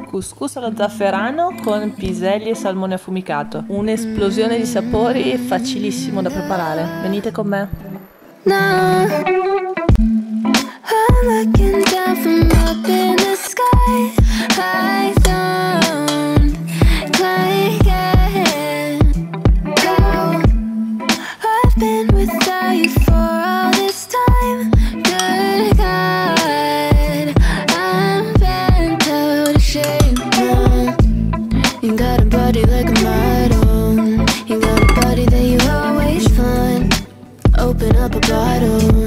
couscous allo zafferano con piselli e salmone affumicato. Un'esplosione di sapori, facilissimo da preparare. Venite con me. No, I'm looking down from up in the sky. I don't quite get how I've been without you for all this time. Good God, I'm bent out of shape now. You got a body like a model. You got a body that you always find. Open up a bottle.